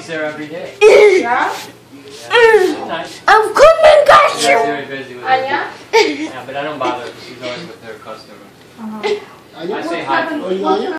there every day. Yeah? Nice. I'm coming, got She's you. very busy with it. Anya? Yeah, but I don't bother because she's always with her customer. I say hi.